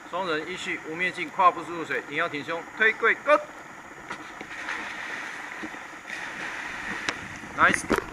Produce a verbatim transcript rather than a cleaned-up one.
双人依序无面镜，胯部入水，挺腰挺胸，推跪 ，Go！Nice。